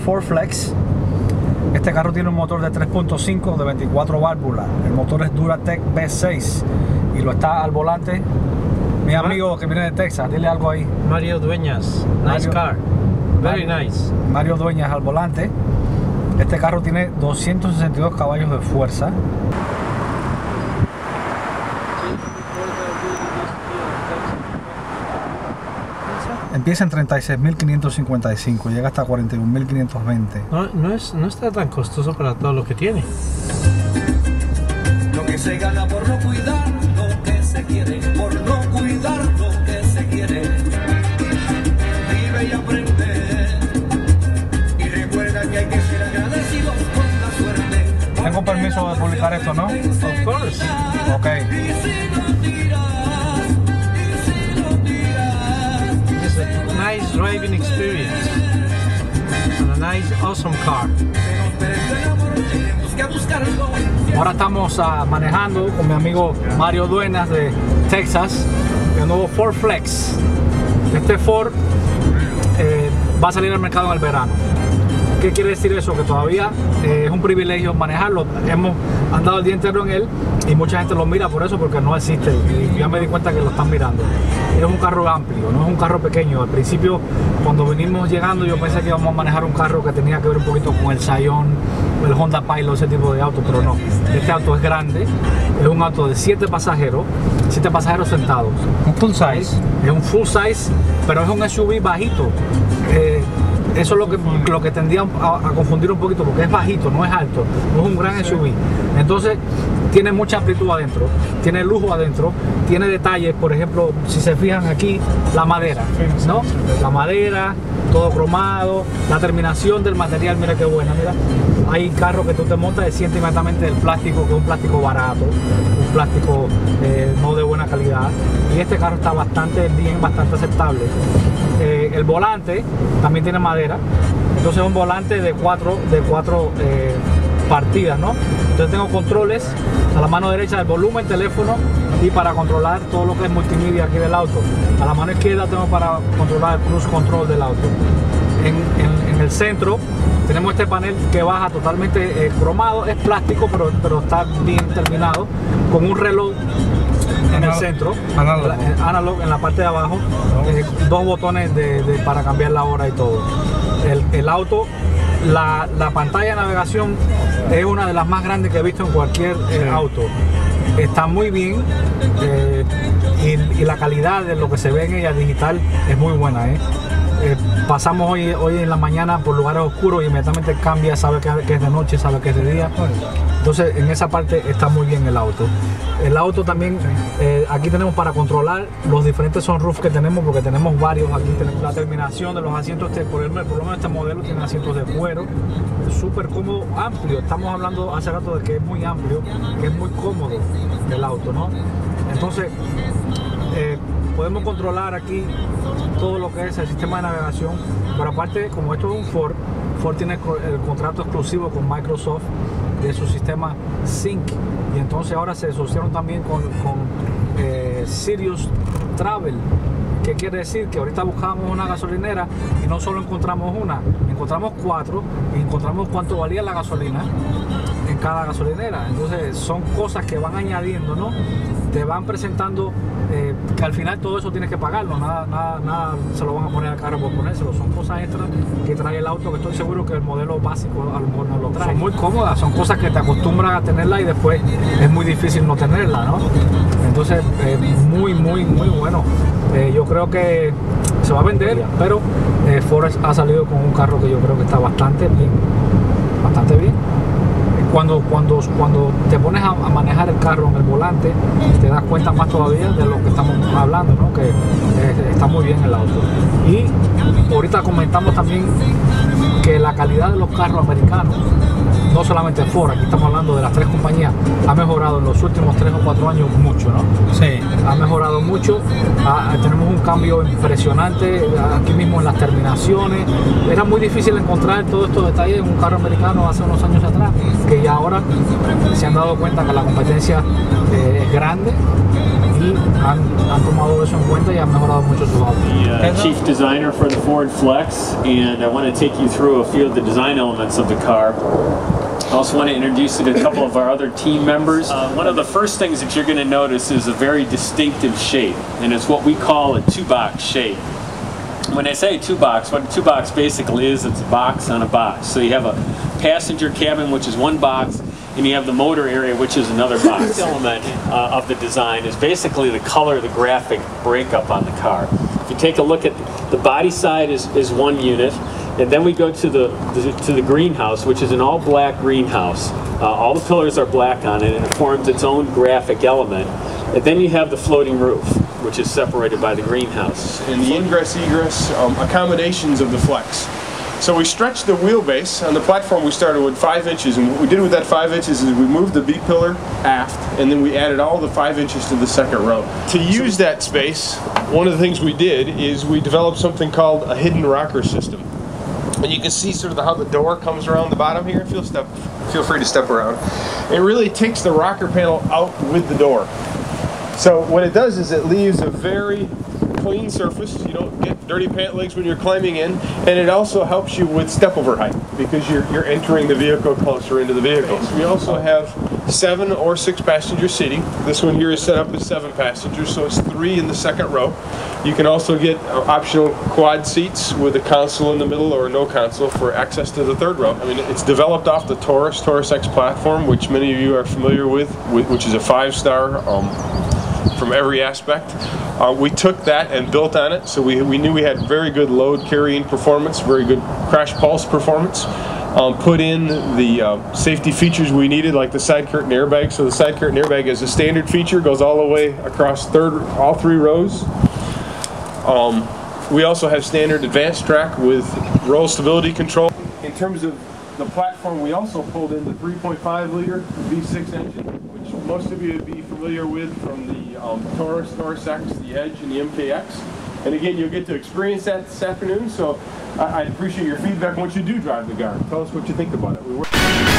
Ford Flex. Este carro tiene un motor de 3.5 de 24 válvulas. El motor es Duratec V6 y lo está al volante mi amigo que viene de Texas. Dile algo ahí. Mario Dueñas. Nice car. Very nice. Mario Dueñas al volante. Este carro tiene 262 caballos de fuerza. Empieza en 36.555, llega hasta 41.520. No está tan costoso para todo lo que tiene. Lo que se gana por no cuidar lo que se quiere, por no cuidar lo que se quiere. Vive y aprende. Y recuerda que hay que ser agradecidos con la suerte. Tengo permiso de publicar esto, ¿no? Of course. Ok. Nice driving experience and a nice awesome car. Ahora estamos manejando con mi amigo Mario Dueñas de Texas el nuevo Ford Flex. Este Ford va a salir al mercado en el verano. ¿Qué quiere decir eso? Que todavía es un privilegio manejarlo. Hemos andado el día entero en él y mucha gente lo mira por eso, porque no existe, y ya me di cuenta que lo están mirando. Es un carro amplio, no es un carro pequeño. Al principio, cuando venimos llegando, yo pensé que íbamos a manejar un carro que tenía que ver un poquito con el Scion, el Honda Pilot, ese tipo de auto, pero no. Este auto es grande, es un auto de 7 pasajeros sentados. Un full size. Es un full size, pero es un SUV bajito. Eso es lo que tendría a confundir un poquito, porque es bajito, no es alto, no es un gran SUV. Entonces tiene mucha amplitud adentro, tiene lujo adentro, tiene detalles. Por ejemplo, si se fijan aquí, la madera, ¿no? La madera, todo cromado, la terminación del material, mira qué buena, mira. Hay carros que tú te montas y sientes inmediatamente el plástico, que es un plástico barato, un plástico no de buena calidad. Y este carro está bastante bien, bastante aceptable. El volante también tiene madera, entonces es un volante de cuatro partidas, ¿no? Entonces tengo controles a la mano derecha del volumen, teléfono, y para controlar todo lo que es multimedia aquí del auto. A la mano izquierda tengo para controlar el cruise control del auto. En el centro tenemos este panel que baja totalmente cromado, es plástico, pero está bien terminado, con un reloj en el centro, analog en la parte de abajo, 2 botones para cambiar la hora y todo. El auto, la pantalla de navegación es una de las más grandes que he visto en cualquier auto. Está muy bien, y la calidad de lo que se ve en ella digital es muy buena. Pasamos hoy en la mañana por lugares oscuros y inmediatamente cambia, sabe que es de noche, sabe que es de día. Entonces en esa parte está muy bien el auto. El auto también, aquí tenemos para controlar los diferentes sunroofs que tenemos, porque tenemos varios. Aquí tenemos la terminación de los asientos, por lo menos este modelo tiene asientos de cuero, súper cómodo, amplio. Estamos hablando hace rato de que es muy amplio, que es muy cómodo el auto, ¿no? Entonces podemos controlar aquí todo lo que es el sistema de navegación, pero aparte, como esto es un Ford tiene el contrato exclusivo con Microsoft de su sistema Sync, y entonces ahora se asociaron también con Sirius Travel. ¿Qué quiere decir? Que ahorita buscábamos una gasolinera y no solo encontramos una, encontramos 4 y encontramos cuánto valía la gasolina en cada gasolinera. Entonces son cosas que van añadiendo, ¿no? Te van presentando que al final todo eso tienes que pagarlo, nada se lo van a poner al carro por ponérselo. Son cosas extras que trae el auto, que estoy seguro que el modelo básico a lo mejor no lo trae. Son muy cómodas, son cosas que te acostumbran a tenerla y después es muy difícil no tenerla, ¿no? Entonces muy bueno. Yo creo que se va a vender, pero Ford ha salido con un carro que yo creo que está bastante bien. Cuando te pones a manejar el carro en el volante, te das cuenta más todavía de lo que estamos hablando, ¿no? Que está muy bien el auto. Y ahorita comentamos también que la calidad de los carros americanos no solamente Ford, aquí estamos hablando de las tres compañías, ha mejorado en los últimos 3 o 4 años mucho, ¿no? Sí. Ha mejorado mucho, tenemos un cambio impresionante aquí mismo en las terminaciones. Era muy difícil encontrar todos estos detalles en un carro americano hace unos años atrás, que ya ahora se han dado cuenta que la competencia es grande y han tomado eso en cuenta y han mejorado mucho sus autos. The chief designer for the Ford Flex, and I want to take you through a few of the design elements of the car. I also want to introduce you to a couple of our other team members. One of the first things that you're going to notice is a very distinctive shape, and it's what we call a two-box shape. When I say two-box, what a two-box basically is, it's a box on a box. So you have a passenger cabin, which is one box, and you have the motor area, which is another box. The element of the design is basically the color, the graphic breakup on the car. If you take a look at the body side is one unit, and then we go to the greenhouse, which is an all-black greenhouse. All the pillars are black on it, and it forms its own graphic element. And then you have the floating roof, which is separated by the greenhouse. And the ingress-egress accommodations of the Flex. So we stretched the wheelbase. On the platform we started with 5 inches, and what we did with that 5 inches is we moved the B pillar aft, and then we added all the 5 inches to the second row. To use that space, one of the things we did is we developed something called a hidden rocker system. And you can see sort of how the door comes around the bottom here. Feel free to step around. It really takes the rocker panel out with the door. So what it does is it leaves a very clean surface. You don't get dirty pant legs when you're climbing in, and it also helps you with step over height because you're entering the vehicle closer into the vehicle. We also have 7 or 6 passenger seating. This one here is set up as 7 passengers, so it's 3 in the second row. You can also get optional quad seats with a console in the middle or no console for access to the third row. I mean, it's developed off the Taurus X platform, which many of you are familiar with, which is a 5-star from every aspect. We took that and built on it, so we knew we had very good load carrying performance, very good crash pulse performance. Put in the safety features we needed, like the side curtain airbag. So the side curtain airbag is a standard feature, goes all the way across all 3 rows. We also have standard advanced track with roll stability control. In terms of the platform, we also pulled in the 3.5 liter V6 engine, which most of you would be familiar with from the Taurus X, the Edge, and the MKX. And again, you'll get to experience that this afternoon, so I'd appreciate your feedback once you do drive the car. Tell us what you think about it.